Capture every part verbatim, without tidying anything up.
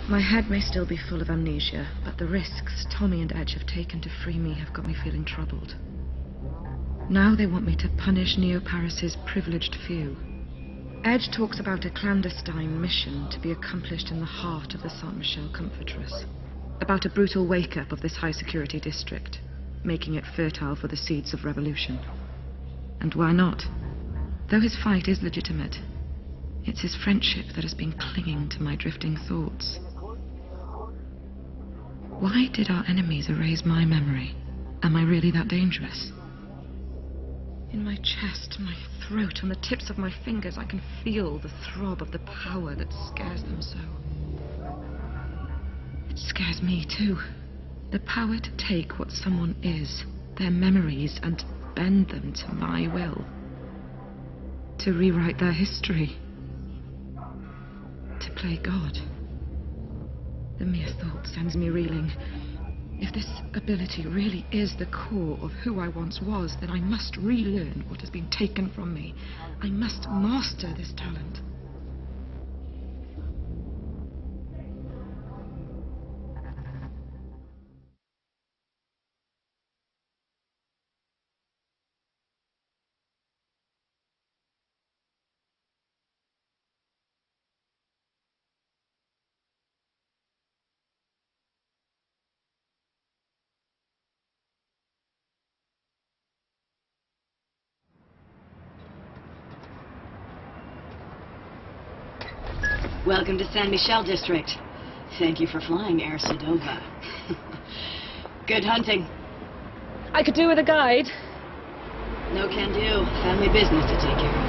My head may still be full of amnesia, but the risks Tommy and Edge have taken to free me have got me feeling troubled. Now they want me to punish Neo-Paris's privileged few. Edge talks about a clandestine mission to be accomplished in the heart of the Saint-Michel Comfortress. About a brutal wake-up of this high-security district, making it fertile for the seeds of revolution. And why not? Though his fight is legitimate, it's his friendship that has been clinging to my drifting thoughts. Why did our enemies erase my memory? Am I really that dangerous? In my chest, my throat, and the tips of my fingers, I can feel the throb of the power that scares them so. It scares me, too. The power to take what someone is, their memories, and bend them to my will. To rewrite their history. To play God. The mere thought sends me reeling. If this ability really is the core of who I once was, then I must relearn what has been taken from me. I must master this talent. Welcome to San Michel District. Thank you for flying Air Sedova. Good hunting. I could do with a guide. No can do. Family business to take care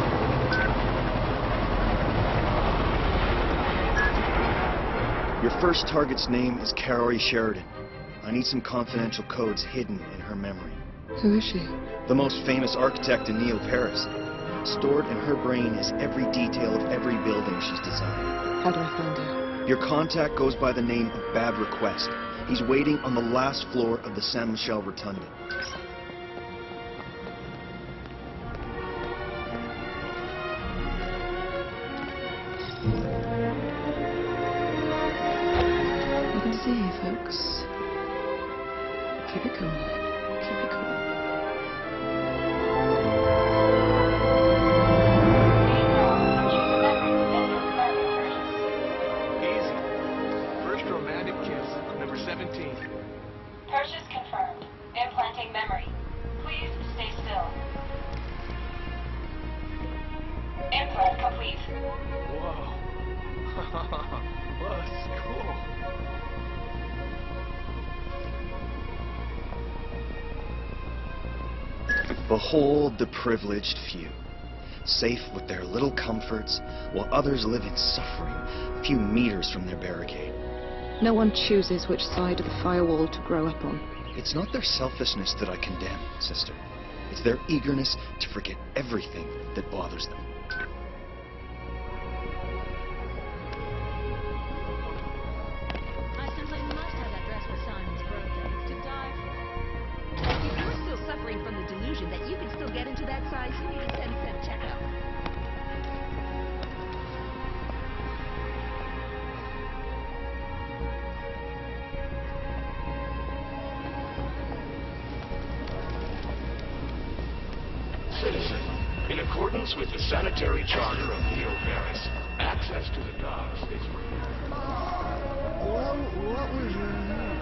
of. Your first target's name is Carrie Sheridan. I need some confidential codes hidden in her memory. Who is she? The most famous architect in Neo-Paris. Stored in her brain is every detail of every building she's designed. How do I find her? Your contact goes by the name of Bad Request. He's waiting on the last floor of the Saint Michel Rotunda. You can see, folks. Keep it cool. Keep it cool. Purchase confirmed. Implanting memory. Please stay still. Implant complete. Whoa. Whoa, that's cool. Behold the privileged few, safe with their little comforts, while others live in suffering a few meters from their barricade. No one chooses which side of the firewall to grow up on. It's not their selfishness that I condemn, sister. It's their eagerness to forget everything that bothers them. I simply must have that dress for Simon's birthday to die for. If you're still suffering from the delusion that you can still get into that size, you need a ten cent checkup. Citizen, in accordance with the sanitary charter of Neo-Paris, access to the docks is for you. Well, what was your name?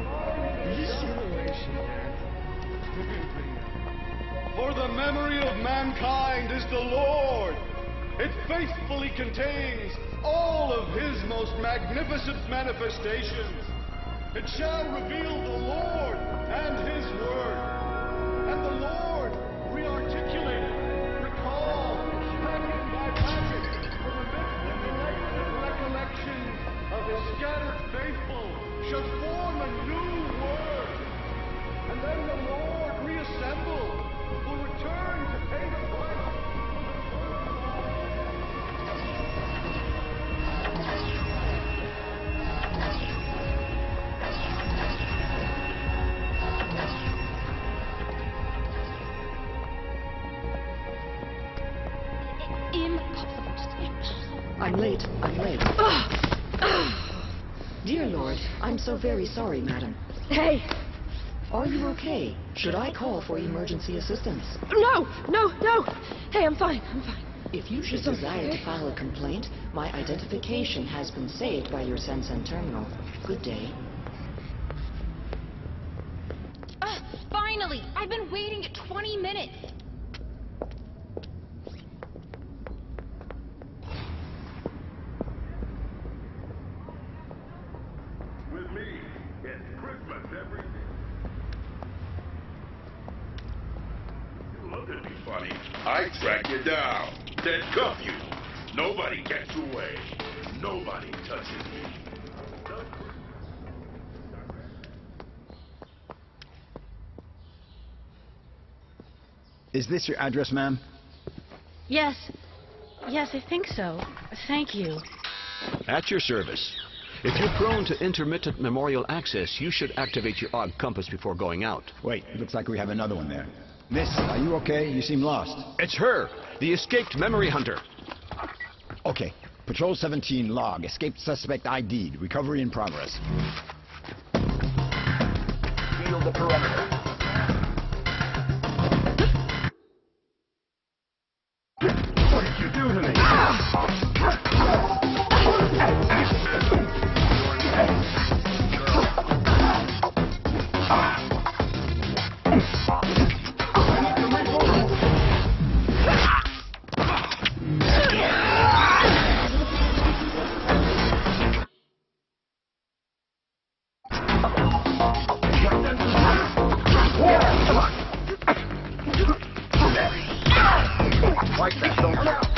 For the memory of mankind is the Lord. It faithfully contains all of His most magnificent manifestations. It shall reveal the Lord and His word. And the Lord, rearticulated, recalled, packet by packet, from amidst the collective recollections of His scattered faithful, shall form a new word. And then the Lord, reassembled, will return to pay the price. I'm late. I'm late. Dear Lord, I'm so very sorry, madam. Hey! Are you okay? Should I call for emergency assistance? No! No! No! Hey, I'm fine. I'm fine. If you should desire to file a complaint, my identification has been saved by your Sensen terminal. Good day. Ah, finally! I've been waiting twenty minutes. With me, it's Christmas every day. You look at me funny. I track you down, then cuff you. Nobody gets away. Nobody touches me. Is this your address, ma'am? Yes. Yes, I think so. Thank you. At your service. If you're prone to intermittent memorial access, you should activate your odd compass before going out. Wait, looks like we have another one there. Miss, are you okay? You seem lost. It's her, the escaped memory hunter. Okay. Patrol seventeen log. Escaped suspect I D'd. Recovery in progress. Seal the perimeter. What did you do to me? Like that, don't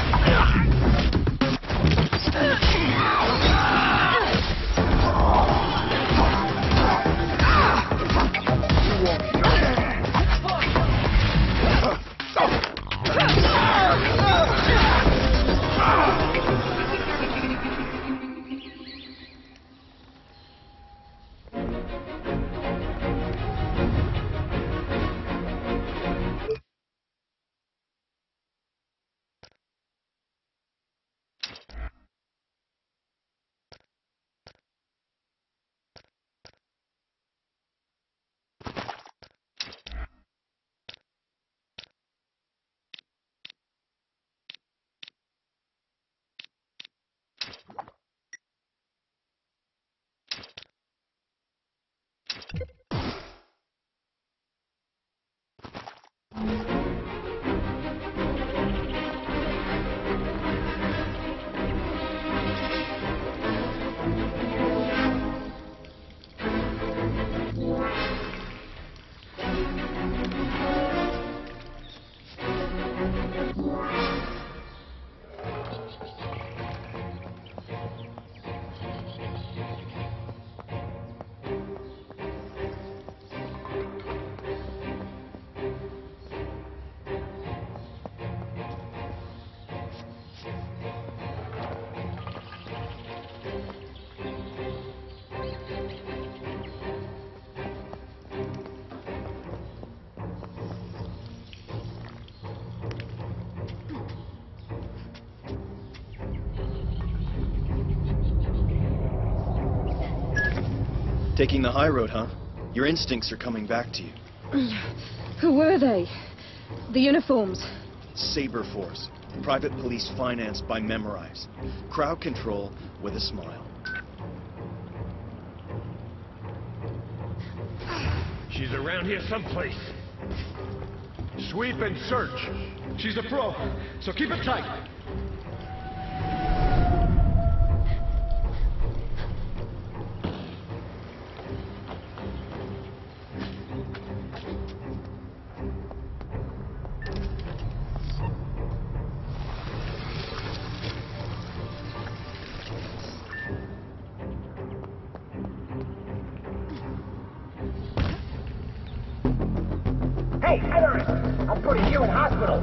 Taking the high road, huh? Your instincts are coming back to you. Who were they? The uniforms. Saber Force. Private police financed by Memorize. Crowd control with a smile. She's around here someplace. Sweep and search. She's a pro, so keep it tight. Hey, terrorist! I'm putting you in hospital!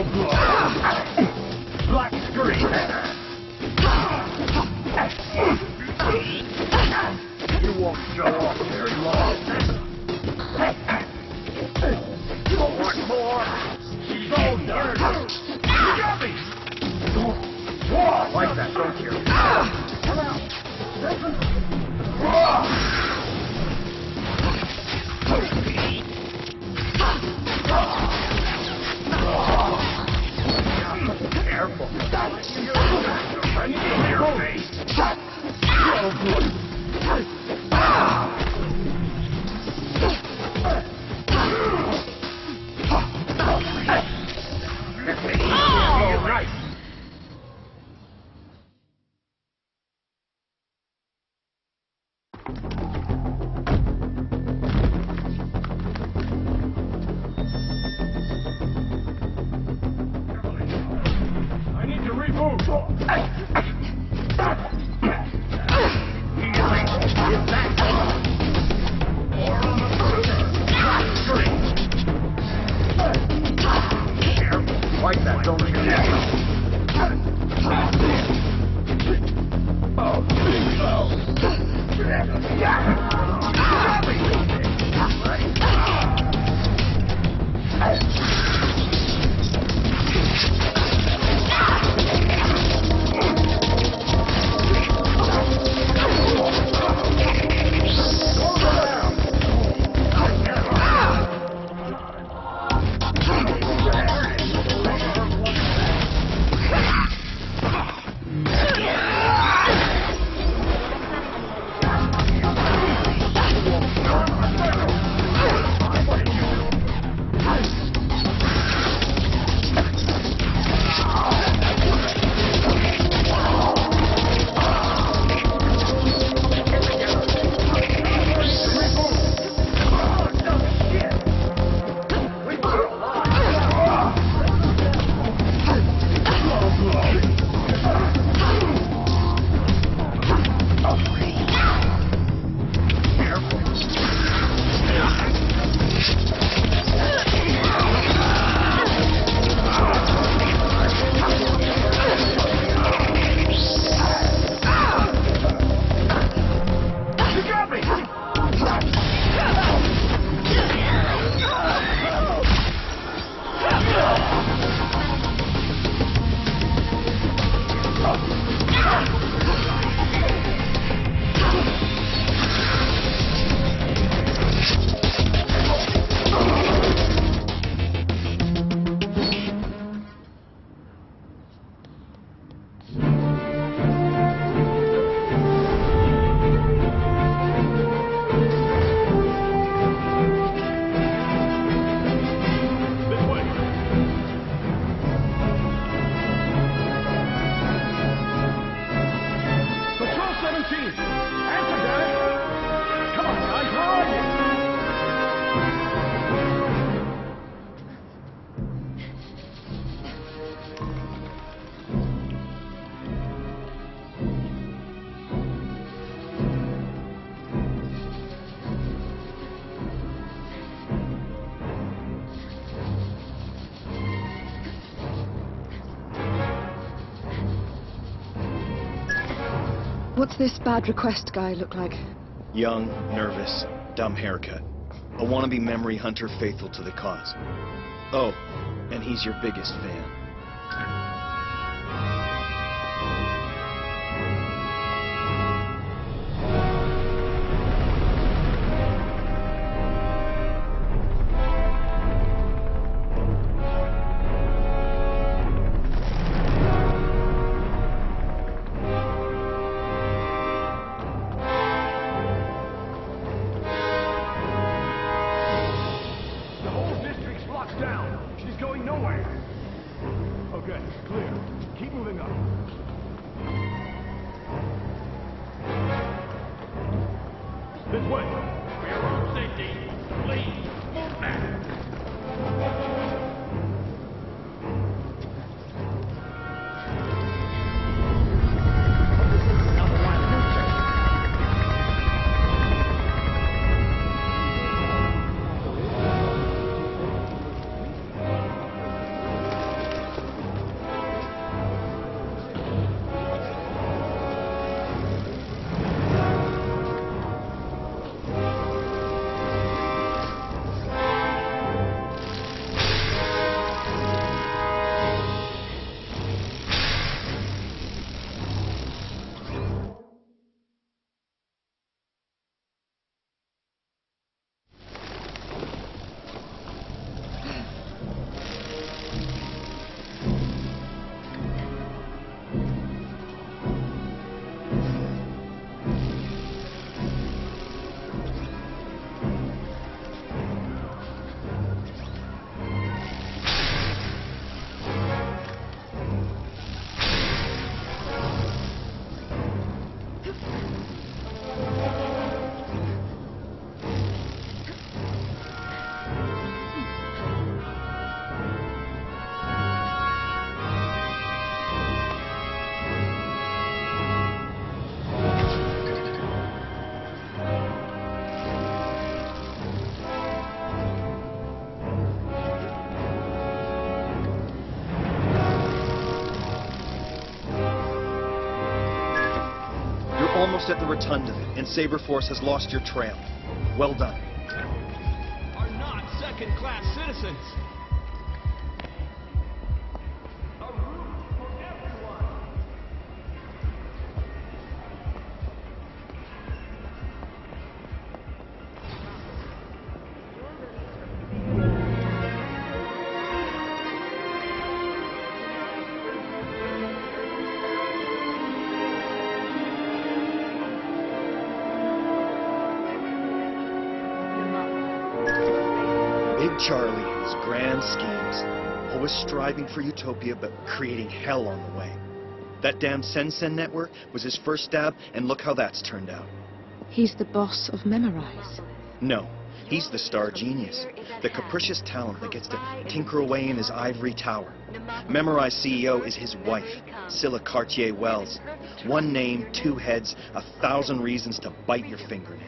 Black screen. You won't show off very long. You want more? So done. You got me! Like that, don't you? Come out. Careful. I need to hear your face. Oh, good. All right. I need to reboot. Get back. Or on the screen. Careful. Like that, don't you? Oh, big bell. What's this bad request guy look like? Young, nervous, dumb haircut. A wannabe memory hunter faithful to the cause. Oh, and he's your biggest fan. almost at the rotunda, and Saber Force has lost your trail. Well done. Are not second-class citizens. A room for everyone. Big Charlie and his grand schemes, always striving for utopia but creating hell on the way. That damn Sensen network was his first stab, and look how that's turned out. He's the boss of Memorize. No, he's the star genius, the capricious talent that gets to tinker away in his ivory tower. Memorize C E O is his wife, Scylla Cartier-Wells. One name, two heads, a thousand reasons to bite your fingernails.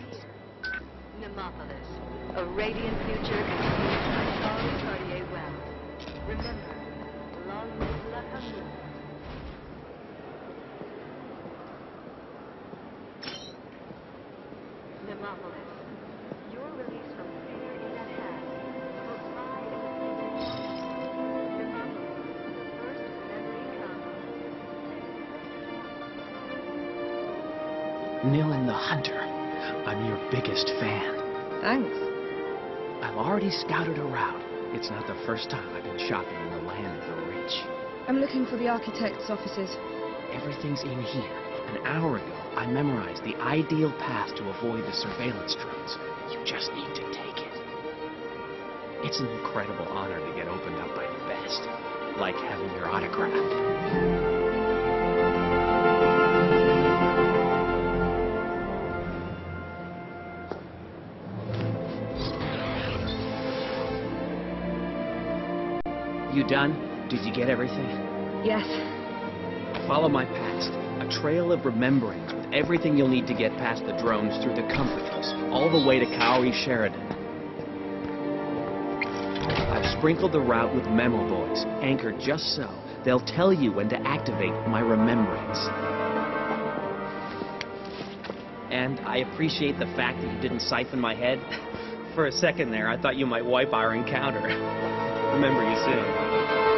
A radiant future continues by Charlie Cartier-Wells. Remember, long live La Commune. Nemopolis, your release from fear is at hand. For pride and Nemopolis, the first memory comes. Nilin the Hunter, I'm your biggest fan. Thanks. I've already scouted a route. It's not the first time I've been shopping in the land of the rich. I'm looking for the architect's offices. Everything's in here. An hour ago, I memorized the ideal path to avoid the surveillance drones. You just need to take it. It's an incredible honor to get opened up by the best. Like having your autograph. You done? Did you get everything? Yes. Follow my past. A trail of remembrance with everything you'll need to get past the drones through the comfortless, all the way to Kaori Sheridan. I've sprinkled the route with memo boys, anchored just so. They'll tell you when to activate my remembrance. And I appreciate the fact that you didn't siphon my head. For a second there, I thought you might wipe our encounter. Remember you soon.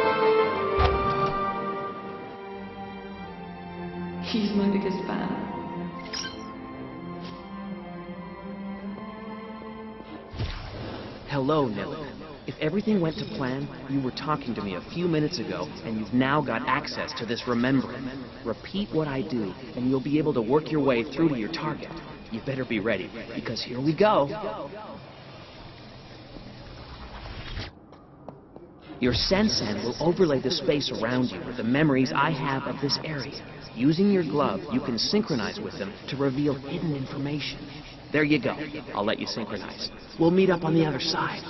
He's my biggest fan. Hello, Nilin. If everything went to plan, you were talking to me a few minutes ago, and you've now got access to this remembrance. Repeat what I do, and you'll be able to work your way through to your target. You better be ready, because here we go. Your Sensen will overlay the space around you with the memories I have of this area. Using your glove, you can synchronize with them to reveal hidden information. There you go. I'll let you synchronize. We'll meet up on the other side.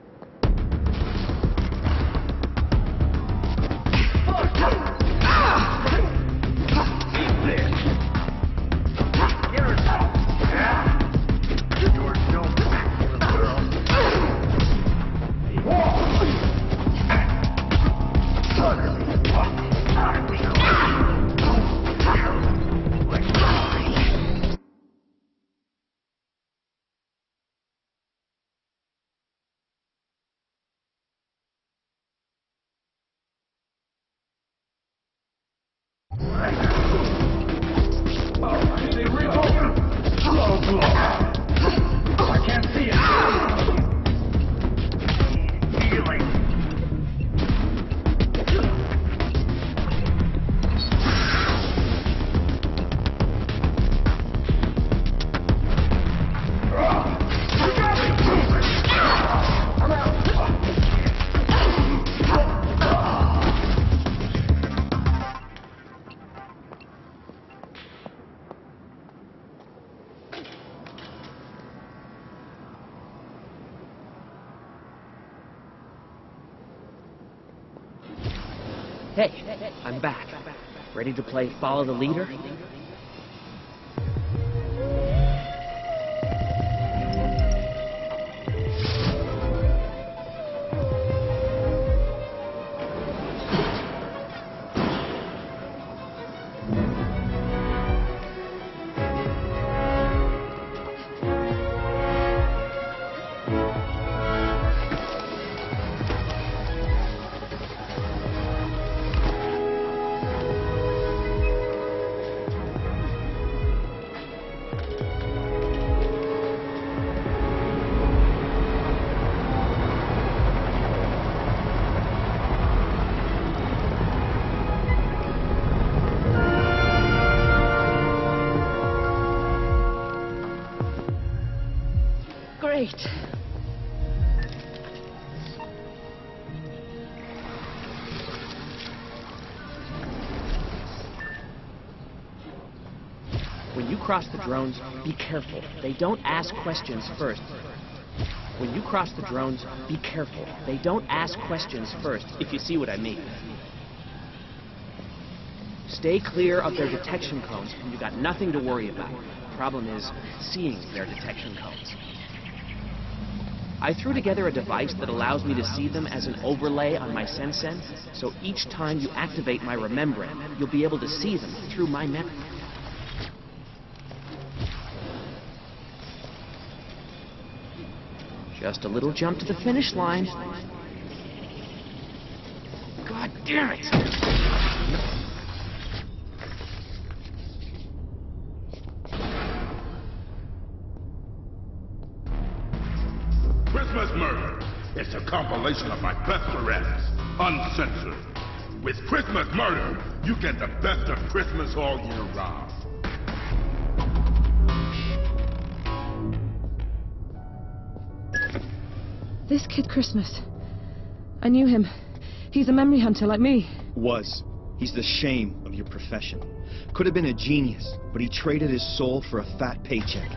Ah! Hey, I'm back. Ready to play Follow the Leader? Great. When you cross the drones, be careful. They don't ask questions first. When you cross the drones, be careful. They don't ask questions first, if you see what I mean. Stay clear of their detection cones, and you got nothing to worry about. The problem is seeing their detection cones. I threw together a device that allows me to see them as an overlay on my Sensen, so each time you activate my remembering, you'll be able to see them through my memory. Just a little jump to the finish line. God damn it! Christmas Murder. It's a compilation of my best arrests, uncensored. With Christmas Murder, you get the best of Christmas all year round. This Kid Christmas. I knew him. He's a memory hunter like me. Was. He's the shame of your profession. Could have been a genius, but he traded his soul for a fat paycheck.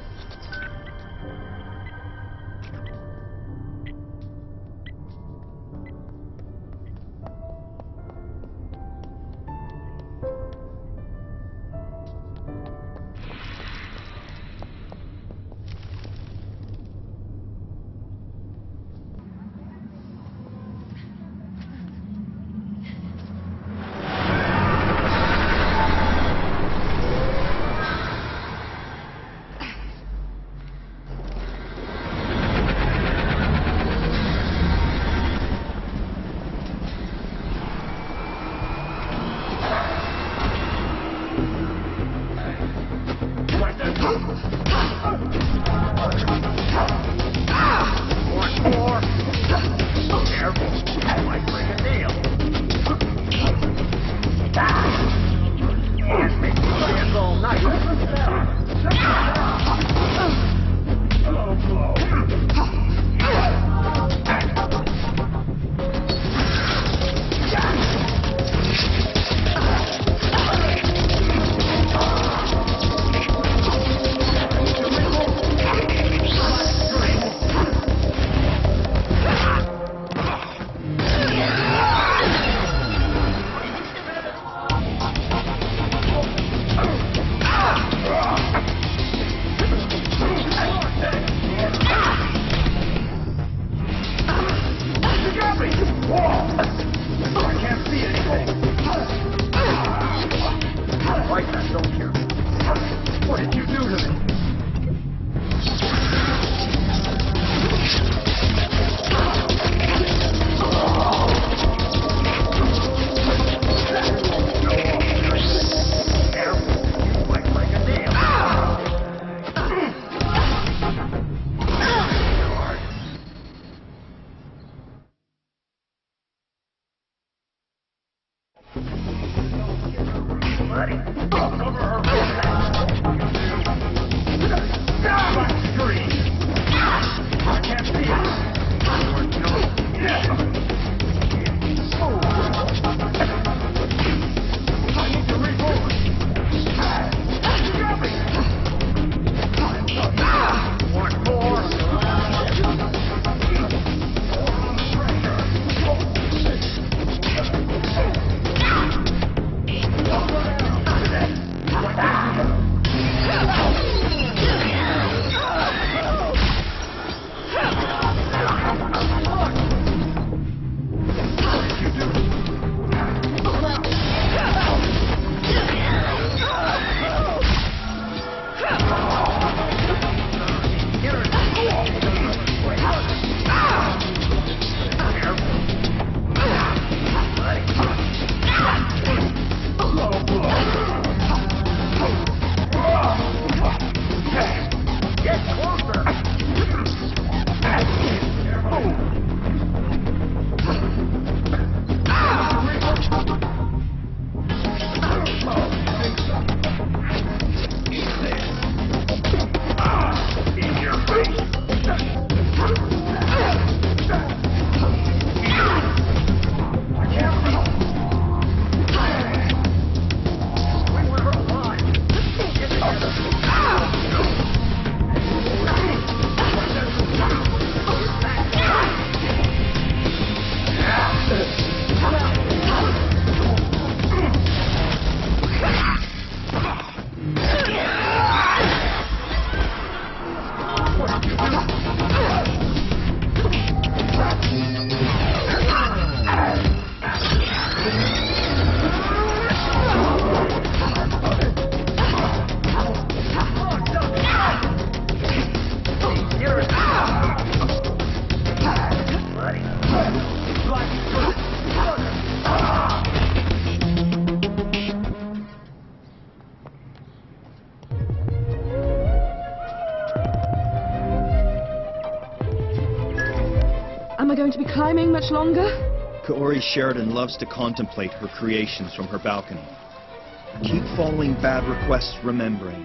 I going to be climbing much longer? Kaori Sheridan loves to contemplate her creations from her balcony. Keep following bad requests, remembrance.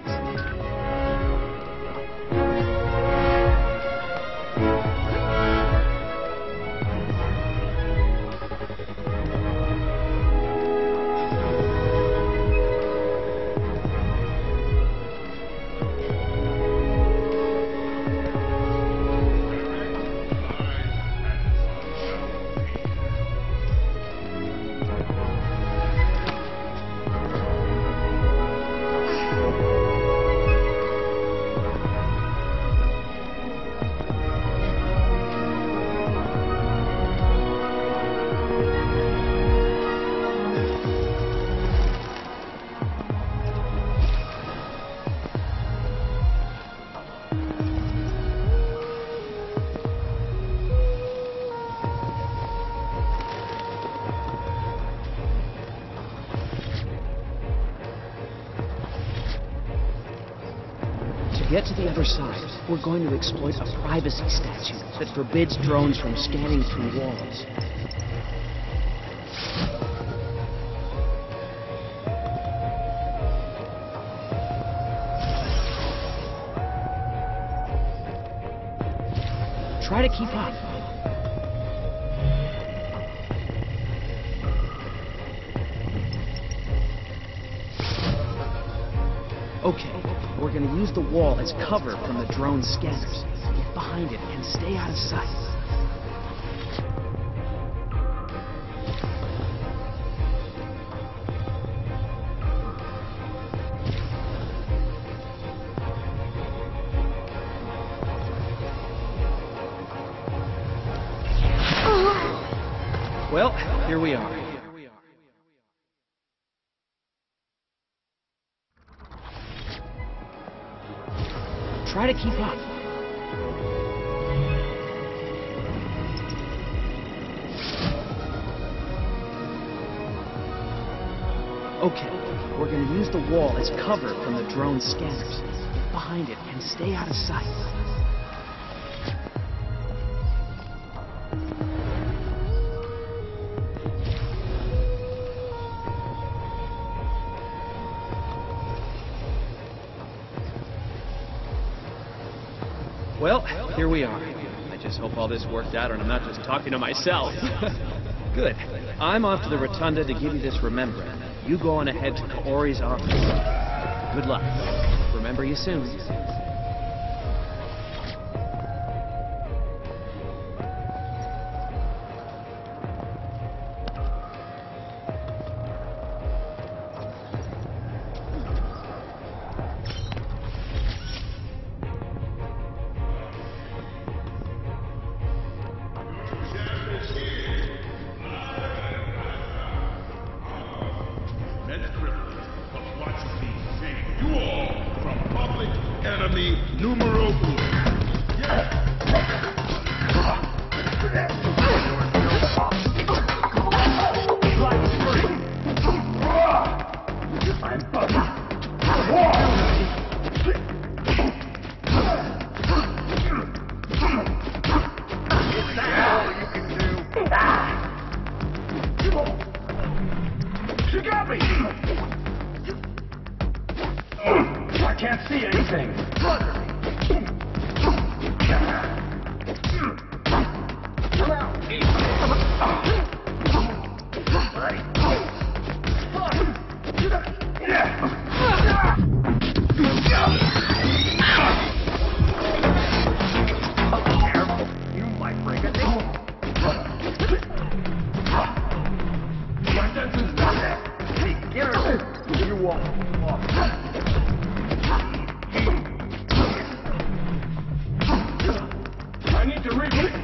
To get to the other side, we're going to exploit a privacy statute that forbids drones from scanning through walls. Try to keep up. Okay, we're gonna use the wall as cover from the drone scanners. Get behind it and stay out of sight. Well, here we are. Try to keep up. Okay, we're going to use the wall as cover from the drone scanners. Get behind it and stay out of sight. Well, here we are. I just hope all this worked out and I'm not just talking to myself. Good. I'm off to the Rotunda to give you this remembrance. You go on ahead to Kaori's office. Good luck. Remember you soon. Enemy numero uno. She got me! I can't see anything. You might break a thing. My senses got that. Hey, get her. You won't. I need to reach it.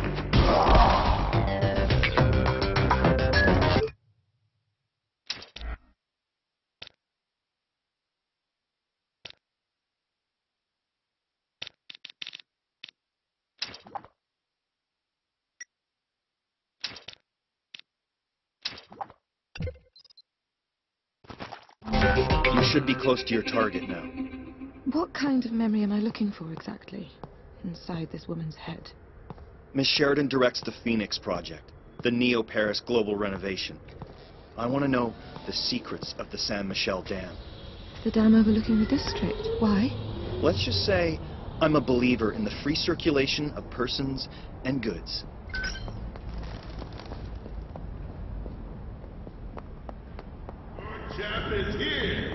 You should be close to your target now. What kind of memory am I looking for exactly? Inside this woman's head. Miss Sheridan directs the Phoenix Project, the Neo-Paris global renovation. I want to know the secrets of the Saint Michel Dam. The dam overlooking the district. Why? Let's just say I'm a believer in the free circulation of persons and goods. Good chap is here.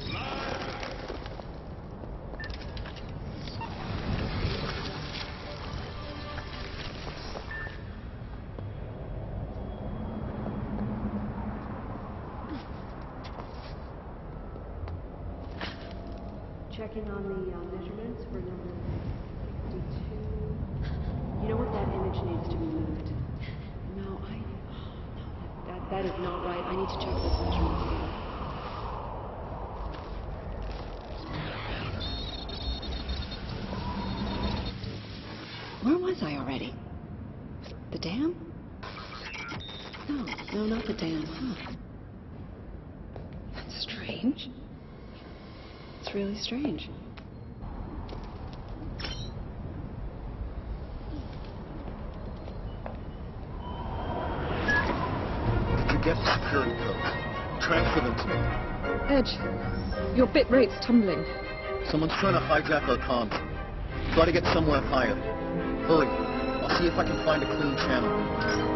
Checking on the uh, measurements for number sixty-two. You know what? That image needs to be moved. No, I... Oh, no, that, that is not right. I need to check those measurements again. Where was I already? The dam? No, no, not the dam. Huh. That's strange. It's really strange. If you get security codes, transfer them to me. Edge, your bit rate's tumbling. Someone's trying to hijack our comms. Try to get somewhere higher. Hurry. I'll see if I can find a clean channel.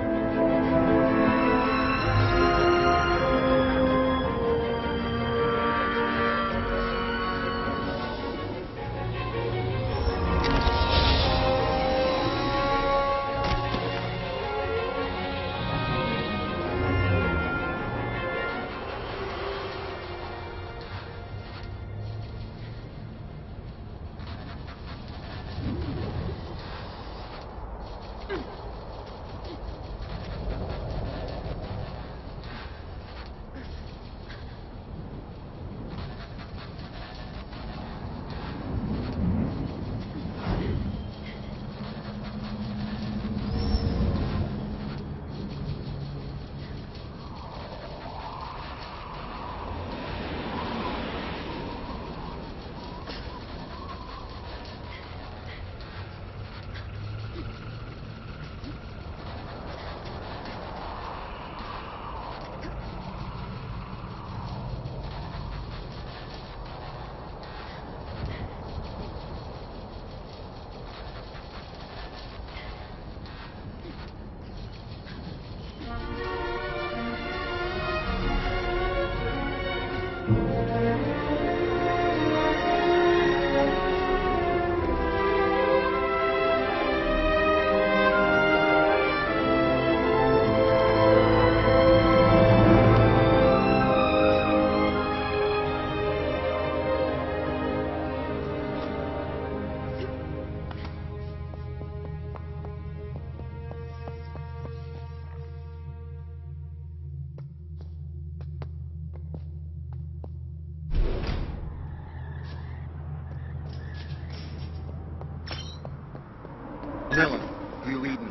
Nilin, do you read me?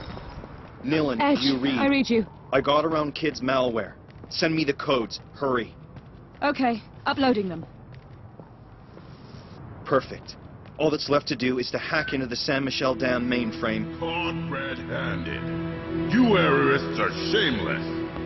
Nilin, Edge, do you read? I read you. I got around kids' malware. Send me the codes. Hurry. Okay, uploading them. Perfect. All that's left to do is to hack into the Saint Michel Dam mainframe. Caught red-handed. You errorists are shameless.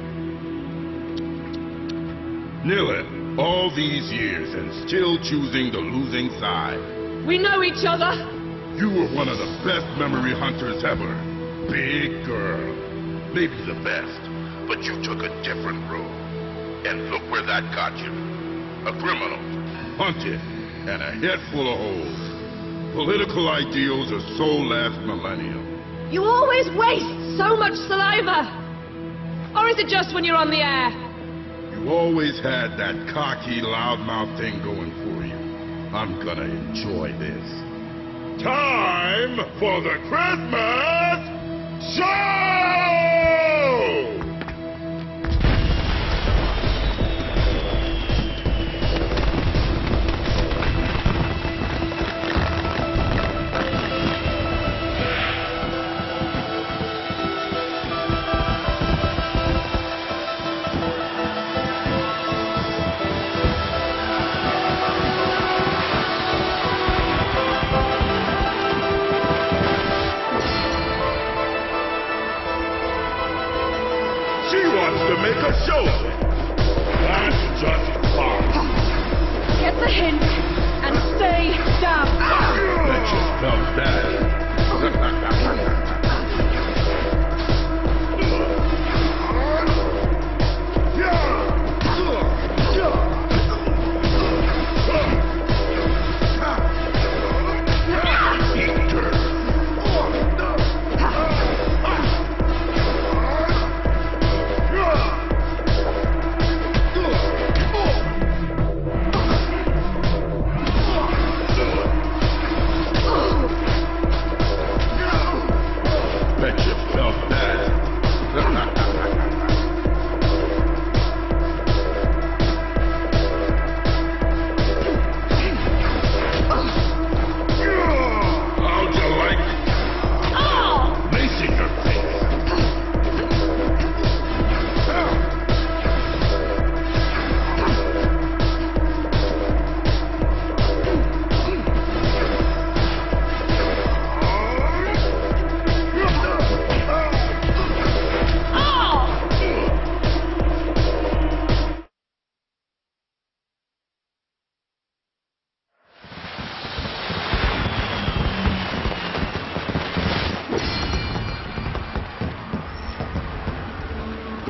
Nilin, all these years and still choosing the losing side. We know each other! You were one of the best memory hunters ever. Big girl. Maybe the best. But you took a different road. And look where that got you. A criminal. Hunted. And a head full of holes. Political ideals are so last millennium. You always waste so much saliva! Or is it just when you're on the air? You always had that cocky, loudmouth thing going for you. I'm gonna enjoy this. Time for the Christmas show!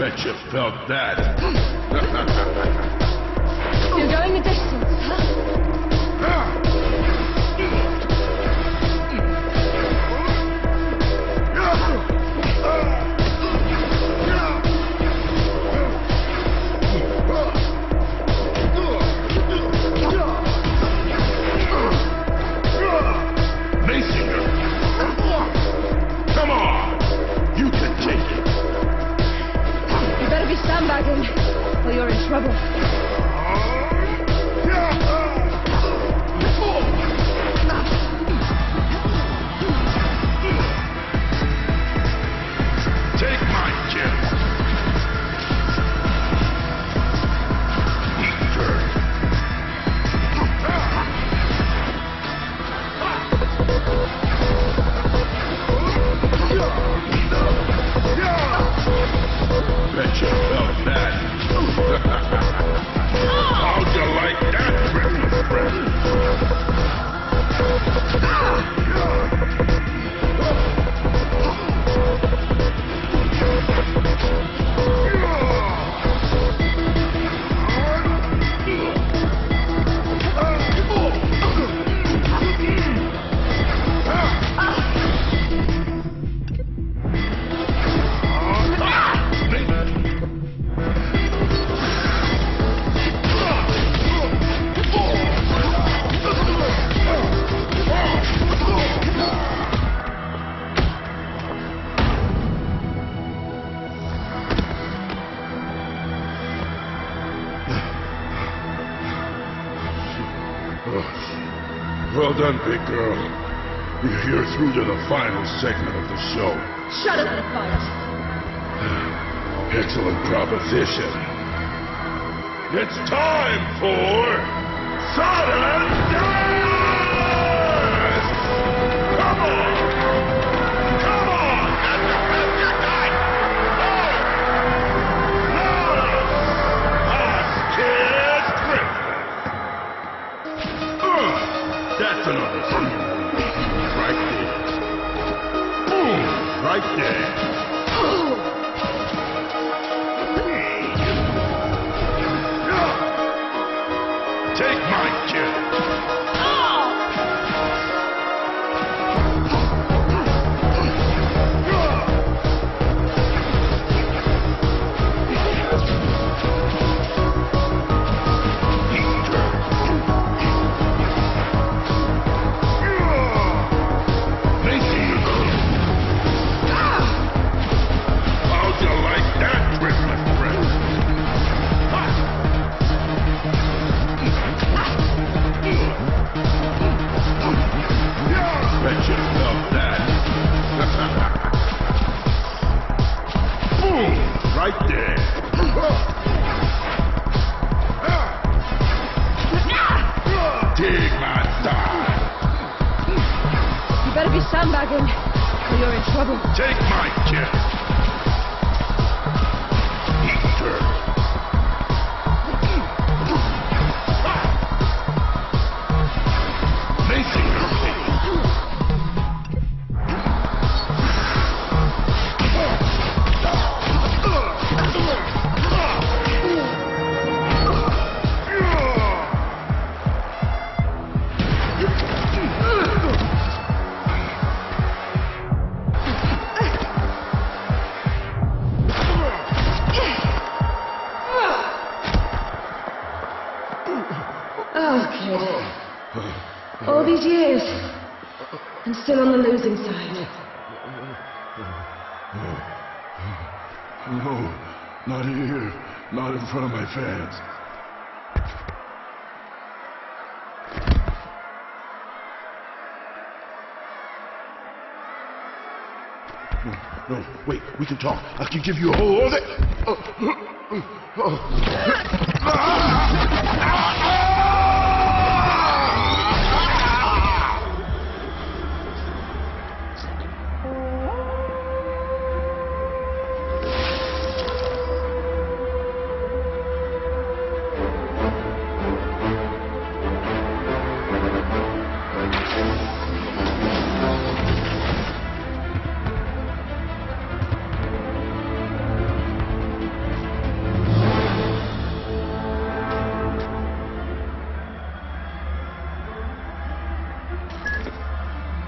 Bet you felt that. You're going the distance, huh? Come on! You can take it! You better be sandbagging, or you're in trouble. Take my kid! Eater! Bet you felt that. How'd you like that, Christmas present? Well done, big girl. You're through to the final segment of the show. Shut up and fight. Excellent proposition. It's time for Sudden Death! Come on! Come on! That's the best you got! Us kids That's another scene. Right there. Boom! Right there. Take my kid. Right there. Dig my thigh. You better be sandbagging, or you're in trouble. Take my kid. Eater. Facing her. Oh, kid. All these years, and still on the losing side. No, not here. Not in front of my fans. No, no, wait, we can talk. I can give you a whole other... Oh, oh,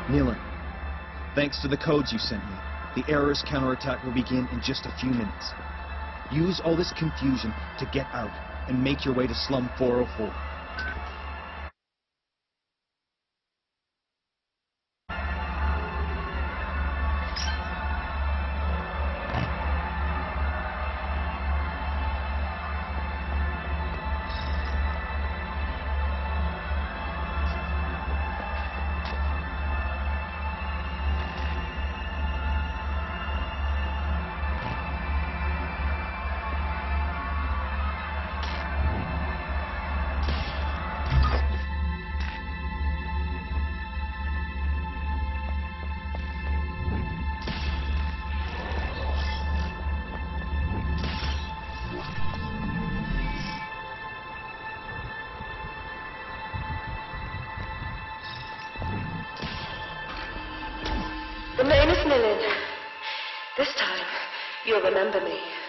Miller, thanks to the codes you sent me, the error's counterattack will begin in just a few minutes. Use all this confusion to get out and make your way to Slum four oh four. The name is Millen. This time, you'll remember me.